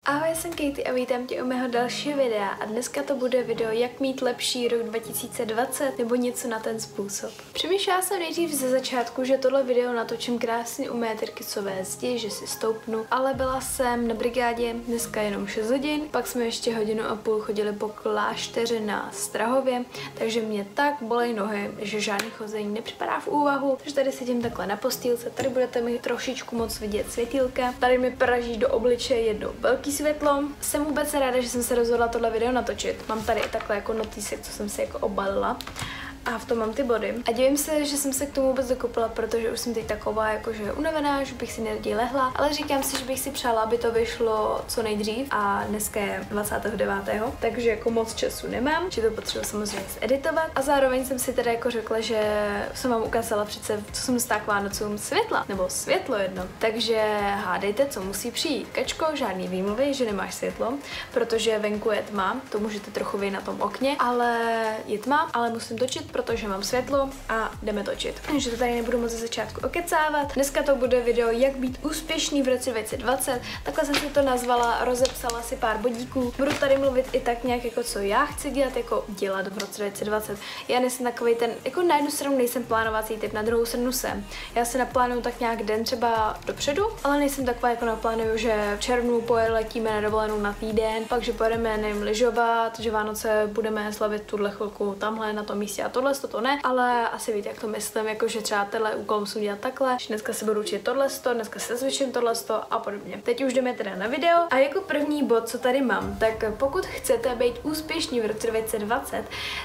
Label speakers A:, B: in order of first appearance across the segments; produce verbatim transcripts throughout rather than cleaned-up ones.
A: Ahoj, já jsem Katie a vítám tě u mého dalšího videa a dneska to bude video, jak mít lepší rok dva tisíce dvacet nebo něco na ten způsob. Přemýšlela jsem nejdřív ze začátku, že tohle video natočím krásně u mé terkysové zdi, že si stoupnu, ale byla jsem na brigádě dneska jenom šest hodin, pak jsme ještě hodinu a půl chodili po klášteře na Strahově, takže mě tak bolej nohy, že žádný chození nepřipadá v úvahu, takže tady sedím takhle na postýlce, tady budete mi trošičku moc vidět světýlka, tady mi praží do obličeje jedno velký světlo. Jsem vůbec ráda, že jsem se rozhodla tohle video natočit. Mám tady i takhle jako notýsek, co jsem si jako obalila. A v tom mám ty body. A divím se, že jsem se k tomu vůbec dokopila, protože už jsem teď taková jakože unavená, že bych si nejraději lehla, ale říkám si, že bych si přála, aby to vyšlo co nejdřív a dneska je dvacátého devátého takže jako moc času nemám, že to potřebuji samozřejmě editovat a zároveň jsem si teda jako řekla, že jsem vám ukázala přece, co jsem dostala k Vánocům světla, nebo světlo jedno. Takže hádejte, co musí přijít. Kačko, žádný výmluvy, že nemáš světlo, protože venku je tma, to můžete trochu vidět na tom okně, ale je tma, ale musím točit, protože mám světlo a jdeme točit. Takže to tady nebudu moc ze začátku okecávat. Dneska to bude video, jak být úspěšný v roce dva tisíce dvacet. Takhle jsem si to nazvala, rozepsala si pár bodíků. Budu tady mluvit i tak nějak jako co já chci dělat, jako dělat v roce dva tisíce dvacet. Já nejsem takovej ten, jako na jednu stranu nejsem plánovací typ, na druhou stranu jsem. Já si naplánuju tak nějak den třeba dopředu, ale nejsem taková jako naplánuju, že v červnu poletíme na dovolenou na týden, pak že pojedeme nevím lyžovat, že Vánoce budeme slavit tuhle chvilku tamhle na tom místě a tohle to ne, ale asi víte, jak to myslím, jakože třeba tenhle úkol musím dělat takhle, že dneska se budu učit tohle, dneska se zvyším tohle a podobně. Teď už jdeme teda na video a jako první bod, co tady mám, tak pokud chcete být úspěšní v roce dva tisíce dvacet,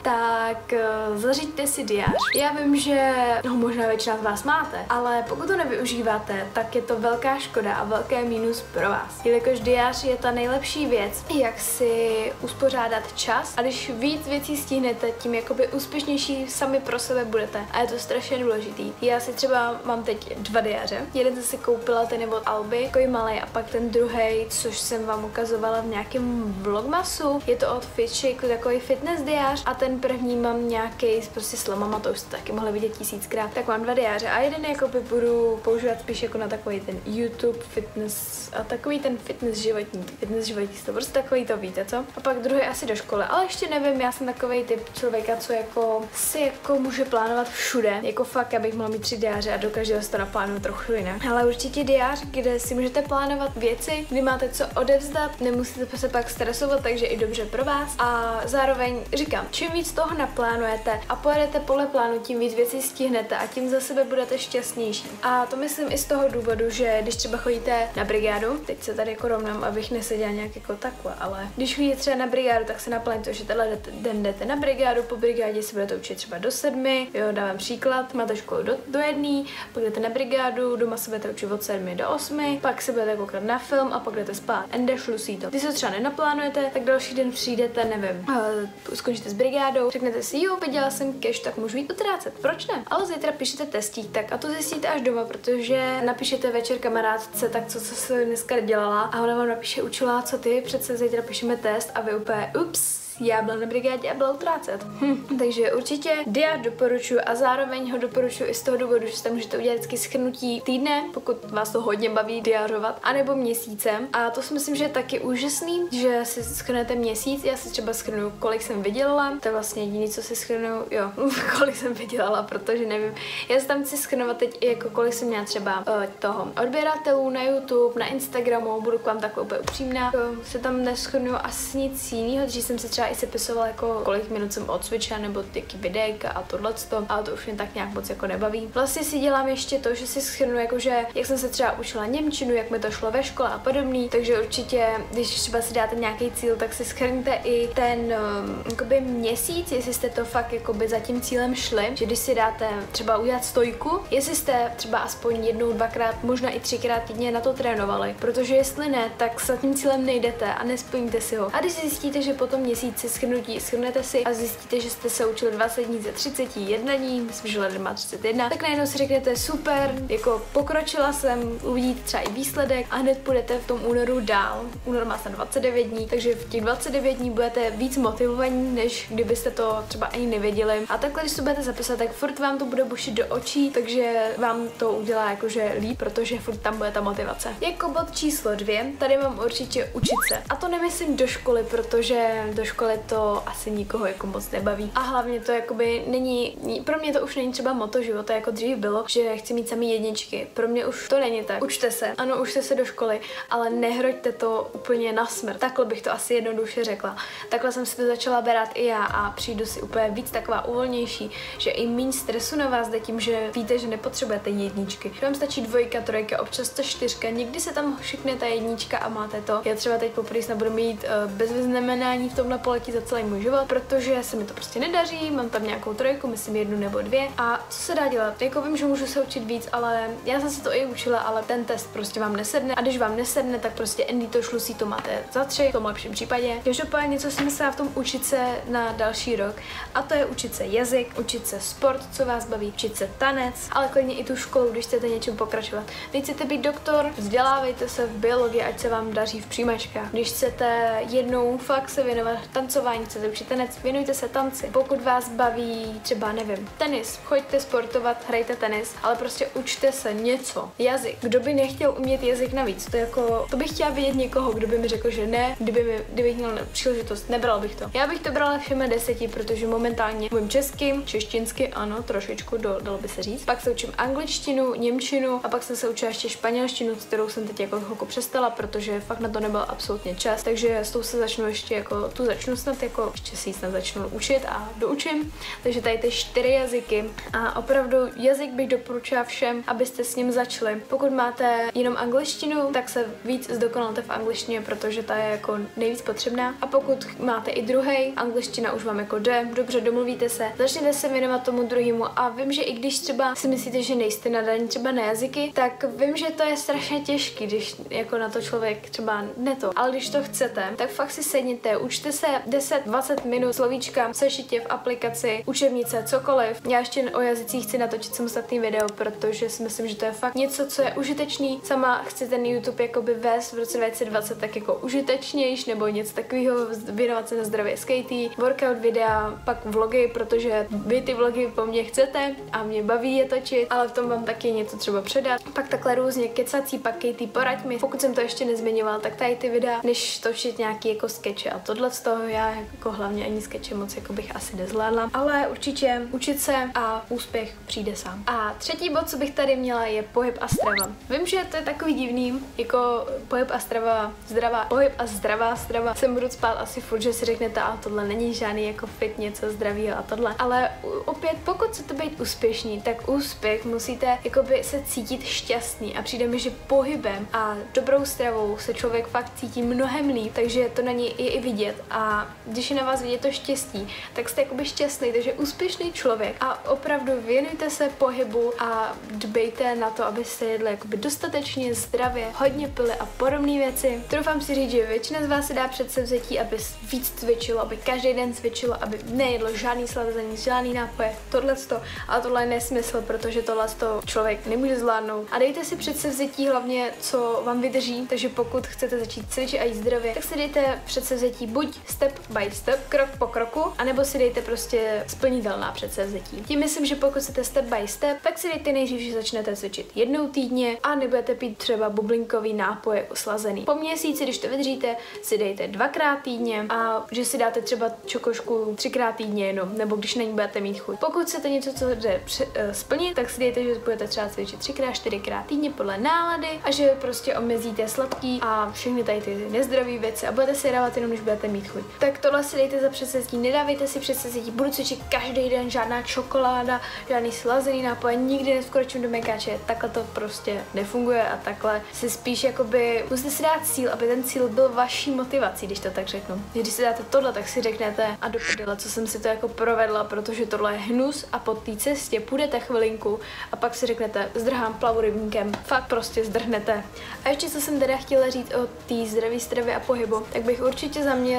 A: tak uh, zařiďte si diář. Já vím, že no, možná většina z vás máte, ale pokud to nevyužíváte, tak je to velká škoda a velké mínus pro vás. Jelikož diář je ta nejlepší věc, jak si uspořádat čas a když víc věcí stihnete, tím jakoby úspěšnější sami pro sebe budete a je to strašně důležitý. Já si třeba mám teď dva diáře. Jeden jsem si koupila, ten je od Alby, takový malý, a pak ten druhý, což jsem vám ukazovala v nějakém vlogmasu. Je to od Fitshake, takový fitness diář a ten první mám nějaký prostě s lamama, to už jste taky mohli vidět tisíckrát. Tak mám dva diáře a jeden jakoby budu používat spíš jako na takový ten YouTube fitness a takový ten fitness životní, fitness životní, to prostě takový to víte, co? A pak druhý asi do školy, ale ještě nevím, já jsem takový typ člověka, co jako si jako může plánovat všude, jako fakt, abych mohla mít tři diáře a do každého se to naplánuju trochu jinak. Ale určitě diář, kde si můžete plánovat věci, kdy máte co odevzdat, nemusíte se pak stresovat, takže i dobře pro vás. A zároveň říkám, čím víc toho naplánujete a pojedete podle plánu, tím víc věcí stihnete a tím za sebe budete šťastnější. A to myslím i z toho důvodu, že když třeba chodíte na brigádu, teď se tady jako rovnám, abych neseděla nějak jako takhle, ale když chodíte třeba na brigádu, tak se naplánujte, že tenhle den jdete na brigádu, po brigádě si budete učit třeba do sedmi, jo, dávám příklad, máte školu do, do jedný, pak jdete na brigádu, doma se budete učit od sedmi do osmi, pak se budete koukat na film a pak jdete spát. Ende šlusí to. Když se třeba nenaplánujete, tak další den přijdete, nevím, uh, skončíte s brigádou, řeknete si, jo, viděla jsem cash, tak můžu jít utrácet. Proč ne? Ale zítra píšete testík, tak a to zjistíte až doma, protože napíšete večer kamarádce, tak co, co se dneska dělala a ona vám napíše, učila, co ty, přece zítra píšeme test a vy úplně, ups, já byla na brigádě a byla utrácet. Hm. Takže určitě diář doporučuji a zároveň ho doporučuji i z toho důvodu, že si tam můžete udělat vždycky shrnutí týdne, pokud vás to hodně baví diářovat, anebo měsícem. A to si myslím, že je taky úžasný, že si shrnete měsíc. Já si třeba shrnu, kolik jsem vydělala. To je vlastně jediné, co si shrnu, jo, kolik jsem vydělala, protože nevím. Já si tam chci shrnovat teď i jako kolik jsem měla třeba uh, toho odběratelů na YouTube, na Instagramu, budu k vám takhle úplně upřímná. Uh, se tam neschrnu asi nic jiného, že jsem se třeba i sepisovala, jako kolik minut jsem odcvičila, nebo jaký videjka a tohleto, ale to už mě tak nějak moc jako nebaví. Vlastně si dělám ještě to, že si shrnu, jakože jak jsem se třeba učila němčinu, jak mi to šlo ve škole a podobný, takže určitě, když třeba si dáte nějaký cíl, tak si shrňte i ten um, jakoby měsíc, jestli jste to fakt jakoby za tím cílem šli, že když si dáte třeba udělat stojku, jestli jste třeba aspoň jednou, dvakrát, možná i třikrát týdně na to trénovali, protože jestli ne, tak za tím cílem nejdete a nesplníte si ho. A když zjistíte, že po tom měsíci měsíci shrnutí, shrnete si a zjistíte, že jste se učili dvacet dní ze třicet jedna dní, myslím, že leden má třicet jedna, tak najednou si řeknete super, jako pokročila jsem, uvidíte třeba i výsledek a hned půjdete v tom únoru dál. Únor má se dvacet devět dní, takže v těch dvacet devět dní budete víc motivovaní, než kdybyste to třeba ani nevěděli. A takhle, když to budete zapisat, tak furt vám to bude bušit do očí, takže vám to udělá jakože líp, protože furt tam bude ta motivace. Jako bod číslo dvě, tady mám určitě učit se. A to nemyslím do školy, protože do školy to asi nikoho jako moc nebaví. A hlavně to jakoby není, pro mě to už není třeba moto života, jako dřív bylo, že chci mít samý jedničky. Pro mě už to není tak. Učte se, ano, učte se do školy, ale nehroďte to úplně na smrt. Takhle bych to asi jednoduše řekla. Takhle jsem si to začala brát i já a přijdu si úplně víc taková uvolnější, že i méně stresu na vás jde tím, že víte, že nepotřebujete jedničky. Že vám stačí dvojka, trojka, občas to čtyřka, někdy se tam šikne ta jednička a máte to. Já třeba teď poprvé snad budu mít uh, bez vyznamenání v tomhle poletí za celý můj život, protože se mi to prostě nedaří, mám tam nějakou trojku, myslím jednu nebo dvě. A co se dá dělat? Jako vím, že můžu se učit víc, ale já jsem se to i učila, ale ten test prostě vám nesedne. A když vám nesedne, tak prostě Andy to šlusí, to máte za tři, v tom lepším případě. Každopádně něco si myslela v tom učit se na další rok. A to je učit se jazyk, učit se sport, co vás baví, učit se tanec, ale klidně i tu školu, když chcete něčím pokračovat. Když chcete být doktor, vzdělávejte se v biologii, ať se vám daří v přijímačkách. Když chcete jednou fakt se věnovat tancování, chcete učit tanec, věnujte se tanci. Pokud vás baví třeba, nevím, tenis, choďte sportovat, hrajte tenis, ale prostě učte se něco. Jazyk. Kdo by nechtěl umět jazyk navíc? To jako, to bych chtěla vidět někoho, kdo by mi řekl, že ne, kdyby mi, kdybych měl příležitost, nebral bych to. Já bych to brala všemi deseti, protože momentálně mluvím česky, češtinsky, ano, trošičku, do, dalo by se říct. Pak se učím angličtinu, němčinu a pak jsem se učila ještě španělštinu, s kterou jsem teď jako chvilku přestala, protože fakt na to nebyl absolutně čas, takže s tou se začnu ještě jako, tu začnu snad jako, ještě si ji snad začnu učit a doučím. Takže tady ty čtyři jazyky a opravdu jazyk bych doporučila všem, abyste s ním začali. Pokud máte jenom angličtinu, tak se víc zdokonalte v angličtině, protože ta je jako nejvíc potřebná. A pokud máte i druhý, angličtina už vám jako jde, dobře domluvíte se, začněte se věnovat tomu druhému a vím, že i když třeba si myslíte, že nejste nadaní třeba na jazyky, tak vím, že to je strašně těžký, když jako na to člověk třeba ne to. Ale když to chcete, tak fakt si sedněte, učte se deset dvacet minut slovíčka, sešitě v aplikaci, učebnice, cokoliv. Já ještě o jazycích chci natočit samostatný video, protože si myslím, že to je fakt něco, co je užitečný. Sama chci ten YouTube jakoby vést v roce dva tisíce dvacet tak jako užitečnější nebo něco takového, věnovat se na zdravě S K T, workout videa, pak vlogy, protože vy ty vlogy po mně chcete a mě baví je točit, ale v tom vám taky něco třeba předat. Pak takhle různě kecací, pak Katie poraď mi. Pokud jsem to ještě nezmiňovala, tak tady ty videa, než točit nějaký jako skeče a tohle z toho já jako hlavně ani skeče moc jako bych asi nezvládla, ale určitě učit se a úspěch přijde sám. A třetí bod, co bych tady měla, je pohyb a strava. Vím, že to je takový divný, jako pohyb a strava, zdravá, pohyb a zdravá strava. Sem budu spát asi furt, že si řeknete, a tohle není žádný jako fit, něco zdravýho a tohle. Ale opět, pokud chcete být úspěšní, tak úspěch musíte jakoby se cítit šťastný a přijde mi, že pohybem a dobrou stravou se člověk fakt cítí mnohem líp, takže to na něj je i vidět a když je na vás vidět to štěstí, tak jste jakoby šťastný, takže úspěšný člověk a opravdu věnujte se pohybu a dbejte na to, abyste jedli jakoby dostatečně zdravě, hodně pili a podobné věci. Troufám si říct, že většina z vás si dá předsevzetí, aby víc cvičilo, aby každý den cvičilo, aby nejedlo žádný slazený, žádný nápoje, tohleto, ale tohle je nesmysl, protože tohle to člověk nemůže zvládnout. A dejte si předsevzetí hlavně, co vám vydrží, takže pokud chcete začít cvičit a jíst zdravě, tak si dejte předsevzetí buď step by step, krok po kroku, anebo si dejte prostě splnitelná předsevzetí. Tím myslím, že pokud chcete step by step, tak si dejte nejdřív, že začnete cvičit jednou týdně a nebudete pít třeba bublinkový nápoje oslazený. Po měsíci, když to vydržíte, si dejte dvakrát týdně a že si dáte třeba čokošku třikrát týdně jenom, nebo když na ní budete mít chuť. Pokud chcete něco, co jde uh, splnit, tak si dejte, že budete třeba cvičit třikrát, čtyřikrát týdně podle nálady a že prostě omezíte sladký a všechny tady ty nezdravé věci a budete si dávat jenom, když budete mít chuť. Tak tohle si dejte za předsevzetí, nedávejte si předsevzetí, budu cvičit každý den, žádná čokoláda, žádný slazený nápoj, nikdy nevkročím do mekáče, takhle to prostě nefunguje a takhle si spíš jakoby musíte si dát cíl, aby ten cíl byl vaší motivací, když to tak řeknu. Když si dáte tohle, tak si řeknete a do prdele, co jsem si to jako provedla, protože tohle je hnus a po té cestě půjdete chvilinku a pak si řeknete, zdrhám plavu rybníkem, fakt prostě zdrhnete. A ještě co jsem teda chtěla říct o té zdraví stravě a pohybu, tak bych určitě za mě řekla,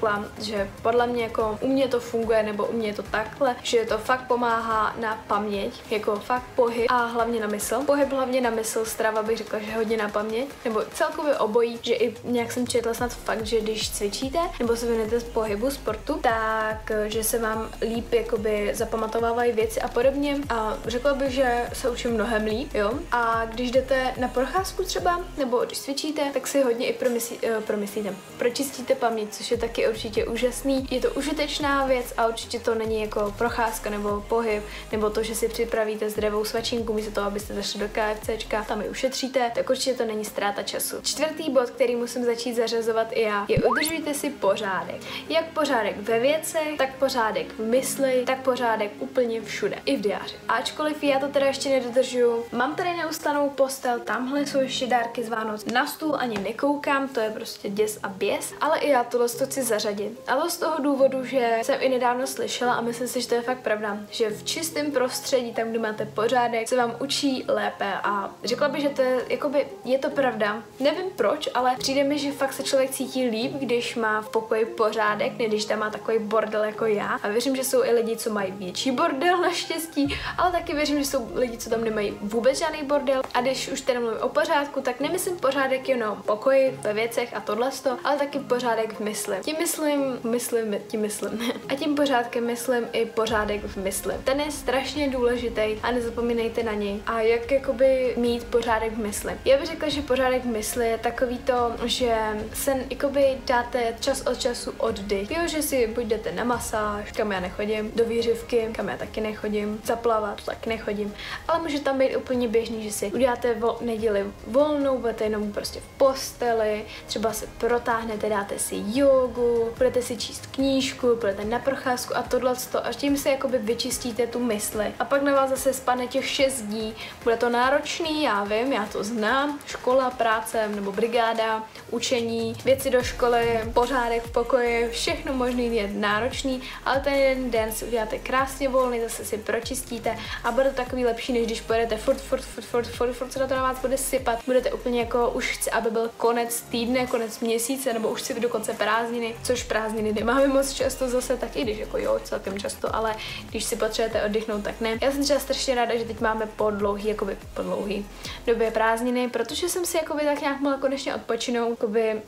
A: vám, že podle mě jako u mě to funguje, nebo u mě je to takhle, že to fakt pomáhá na paměť, jako fakt pohyb a hlavně na mysl. Pohyb hlavně na mysl, strava bych řekla, že hodně na paměť, nebo celkově obojí, že i nějak jsem četla snad fakt, že když cvičíte nebo se věnujete pohybu, sportu, tak že se vám líp jakoby zapamatovávají věci a podobně. A řekla bych, že se učím mnohem líp, jo. A když jdete na procházku třeba, nebo když cvičíte, tak si hodně i promyslí, uh, promyslíte, pročistíte paměť, což je taky určitě úžasný. Je to užitečná věc a určitě to není jako procházka nebo pohyb, nebo to, že si připravíte zdravou svačinku místo toho, abyste zašli do KFCčka, tam ji ušetříte, tak určitě to není ztráta času. Čtvrtý bod, který musím začít zařazovat i já, je udržujte si pořádek. Jak pořádek ve věcech, tak pořádek v mysli, tak pořádek úplně všude. I v diáři. Ačkoliv já to teda ještě nedodržuju, mám tady neustanou postel, tamhle jsou ještě dárky z Vánoc. Na stůl ani nekoukám, to je prostě děs a běs, ale i já tohle to chci zařadit. A to z toho důvodu, že jsem i nedávno slyšela a myslím si, že to je fakt pravda, že v čistém prostředí, tam, kde máte pořádek, se vám učí lépe a řekla bych, že to je, jakoby, je to pravda. Nevím proč, ale přijde mi, že fakt se člověk cítí líp, když má v pokoji pořádek, ne když tam má takový bordel jako já. A věřím, že jsou i lidi, co mají větší bordel naštěstí, ale taky věřím, že jsou lidi, co tam nemají vůbec žádný bordel. A když už teda mluvím o pořádku, tak nemyslím pořádek jenom v pokoji, ve věcech a tohle, ale taky pořádek v mysli. Tím myslím, myslím, tím myslím. A tím pořádkem myslím i pořádek v mysli. Ten je strašně důležitý a nezapomínejte na něj. A jak jakoby mít pořádek v mysli? Já bych řekla, že pořádek v mysli je takový to, že se jakoby dáte čas od času oddych. Jo, že si buď jdete na masáž, kam já nechodím, do výřivky, kam já taky nechodím, zaplavat, tak nechodím. Ale může tam být úplně běžný, že si uděláte vol, neděli volnou, budete jenom prostě v posteli, třeba se protáhnete, dáte si jogu, budete si číst knížku, budete na procházku a tohle a tím si jakoby vyčistíte tu mysli. A pak na vás zase spadne těch šest dní. Bude to náročný, já vím, já to znám. Škola, práce nebo brigáda, učení, věci do školy, pořádek v pokoji, všechno možný je náročný, ale ten jeden den si uděláte krásně volný, zase si pročistíte a bude to takový lepší, než když pojedete furt, furt, furt, furt, furt, furt se na to na vás bude sypat. Budete úplně jako už chci, aby byl konec týdne, konec měsíce, nebo už chci dokonce prázdniny, což prázdniny nemáme moc často zase, tak i když jako jo, celkem často, ale když si potřebujete oddechnout, tak ne. Já jsem třeba strašně ráda, že teď máme po dlouhý, jakoby po dlouhý době prázdniny, protože jsem si jakoby tak nějak mohla konečně odpočinout, jakoby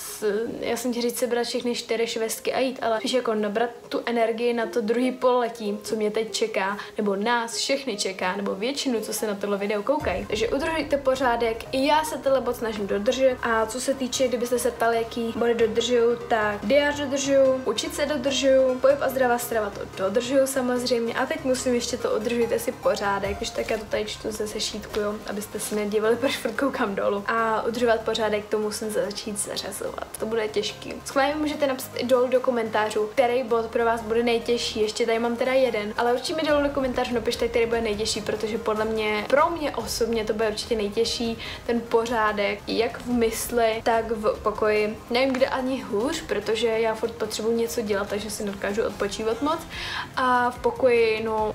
A: já jsem ti říct sebrat všechny čtyři švestky a jít, ale spíš jako nabrat tu energii na to druhý pololetí, co mě teď čeká, nebo nás všechny čeká, nebo většinu, co se na tohle video koukají. Takže udržujte pořádek, i já se tenhle bod snažím dodržet a co se týče, kdybyste se ptali, jaký body dodržuju, tak diář dodržuju, učit se dodržuju, pohyb a zdravá strava to dodržuju samozřejmě a teď musím ještě to udržujte si pořádek, když tak já to tady čtu ze sešítku, jo, abyste se nedívali, proč furt koukám dolů. A udržovat pořádek to musím začít zařazovat. To bude těžký. Schválně můžete napsat i dolů do komentářů, který bod pro vás bude nejtěžší. Ještě tady mám teda jeden, ale určitě mi dolů do komentářů napište, který bude nejtěžší, protože podle mě, pro mě osobně to bude určitě nejtěžší, ten pořádek, jak v mysli, tak v pokoji. Nevím, kde ani hůř, protože já furt potřebuji něco dělat, takže si nedokážu odpočívat moc. A v pokoji, no,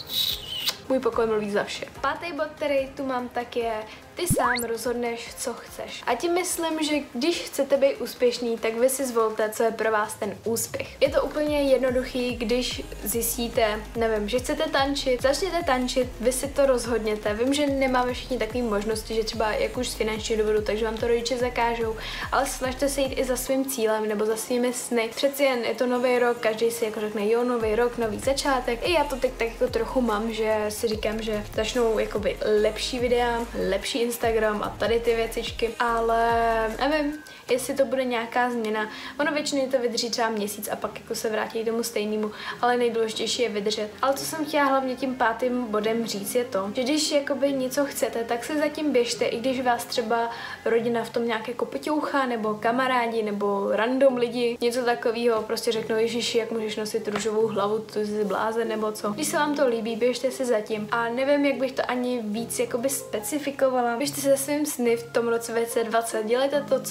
A: můj pokoj mluví za vše. Pátý bod, který tu mám, tak je ty sám rozhodneš, co chceš. A tím myslím, že když chcete být úspěšný, tak vy si zvolte, co je pro vás ten úspěch. Je to úplně jednoduchý, když zjistíte, nevím, že chcete tančit, začněte tančit, vy si to rozhodněte. Vím, že nemáme všichni takové možnosti, že třeba jak už z finančního důvodu, takže vám to rodiče zakážou, ale snažte se jít i za svým cílem nebo za svými sny. Přeci jen je to nový rok, každý si jako řekne, jo, nový rok, nový začátek. I já to teď tak jako trochu mám, že si říkám, že začnou jakoby lepší videa, lepší Instagram a tady ty věcičky, ale nevím, jestli to bude nějaká změna. Ono většinou to vydrží třeba měsíc a pak jako se vrátí tomu stejnému, ale nejdůležitější je vydržet. Ale co jsem chtěla hlavně tím pátým bodem říct je to, že když jakoby něco chcete, tak se zatím běžte, i když vás třeba rodina v tom nějak jako poťouchá, nebo kamarádi, nebo random lidi, něco takového, prostě řeknou, Ježiši, jak můžeš nosit růžovou hlavu, to jsi blázen nebo co. Když se vám to líbí, běžte si zatím. A nevím, jak bych to ani víc jakoby specifikovala. Běžte se za svým sny v tom roce dvacet dvacet, dělejte to, co vás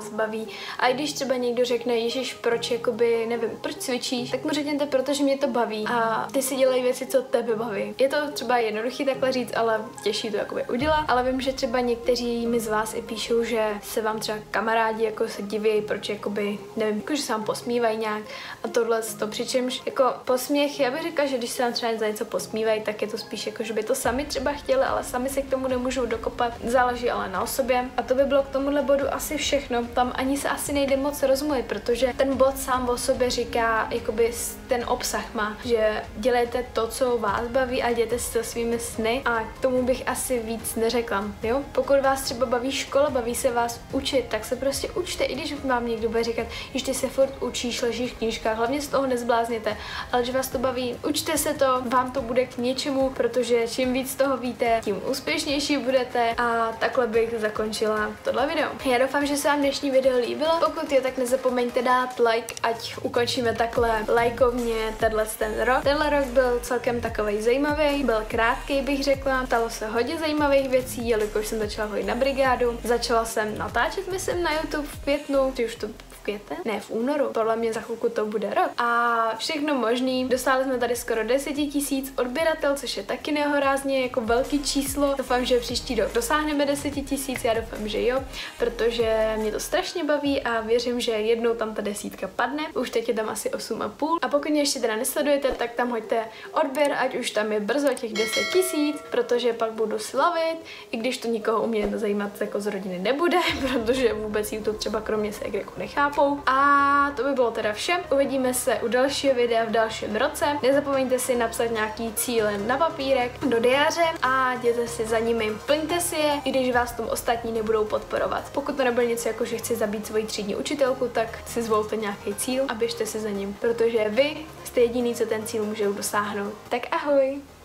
A: vás baví. A i když třeba někdo řekne, ježiš, proč, jakoby, nevím, proč cvičíš, tak mu řekněte, protože mě to baví a ty si dělej věci, co tebe baví. Je to třeba jednoduchý takhle říct, ale těžší to jakoby udělat, ale vím, že třeba někteří mi z vás i píšou, že se vám třeba kamarádi jako se diví, proč jakoby, nevím, jako, že se vám posmívají nějak a tohle to, přičemž jako posměch, já bych řekla, že když se vám třeba za něco posmívají, tak je to spíš jako, že by to sami třeba chtěli, ale sami se k tomu nemůžou dokopat, záleží ale na osobě. A to by bylo k tomuhle bodu asi všechno. Tam ani se asi nejde moc rozmluvit, protože ten bod sám o sobě říká, jakoby ten obsah má, že dělejte to, co vás baví a jděte se svými sny a k tomu bych asi víc neřekla, jo? Pokud vás třeba baví škola, baví se vás učit, tak se prostě učte, i když vám někdo bude říkat, že ty se furt učíš, ležíš v knížkách, hlavně z toho nezblázněte, ale že vás to baví, učte se to, vám to bude k něčemu, protože čím víc toho víte, tím úspěšnější budete a takhle bych zakončila tohle video. Já doufám, že se vám dnešní video líbilo, pokud je, tak nezapomeňte dát like, ať ukončíme takhle lajkovně tenhle ten rok. Tenhle rok byl celkem takovej zajímavý, byl krátký, bych řekla, stalo se hodně zajímavých věcí, jelikož jsem začala chodit na brigádu, začala jsem natáčet, myslím, na YouTube v květnu, ty už to květen? Ne, v únoru. Podle mě za chvilku to bude rok. A všechno možný. Dostali jsme tady skoro deset tisíc odběratel, což je taky nehorázně jako velký číslo. Doufám, že příští rok dosáhneme deset tisíc, já doufám, že jo, protože mě to strašně baví a věřím, že jednou tam ta desítka padne. Už teď je tam asi osm a půl. A pokud mě ještě teda nesledujete, tak tam hoďte odběr, ať už tam je brzo těch deset tisíc, protože pak budu slavit, i když to nikoho u mě zajímat jako z rodiny nebude, protože vůbec YouTube třeba kromě se jako nechápu. A to by bylo teda vše. Uvidíme se u dalšího videa v dalším roce. Nezapomeňte si napsat nějaký cíle na papírek do diáře a jděte si za nimi. Plňte si je, i když vás tom ostatní nebudou podporovat. Pokud to nebude něco jako, že chci zabít svoji třídní učitelku, tak si zvolte nějaký cíl a běžte si za ním, protože vy jste jediný, co ten cíl můžou dosáhnout. Tak ahoj!